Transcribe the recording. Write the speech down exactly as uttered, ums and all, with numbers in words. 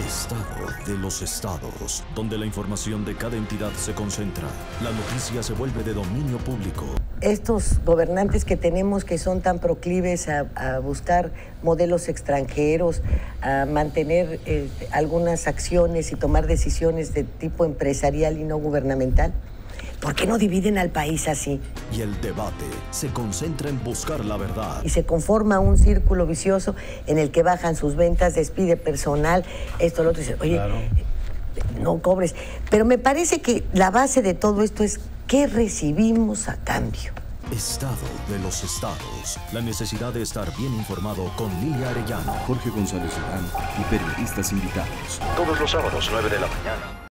Estado de los estados, donde la información de cada entidad se concentra. La noticia se vuelve de dominio público. Estos gobernantes que tenemos que son tan proclives a, a buscar modelos extranjeros, a mantener eh, algunas acciones y tomar decisiones de tipo empresarial y no gubernamental, ¿por qué no dividen al país así? Y el debate se concentra en buscar la verdad. Y se conforma un círculo vicioso en el que bajan sus ventas, despide personal, esto, lo otro, y dice, oye, claro, no cobres. Pero me parece que la base de todo esto es ¿qué recibimos a cambio? Estado de los estados. La necesidad de estar bien informado con Lilia Arellano, Jorge González Durán y periodistas invitados. todos los sábados, nueve de la mañana.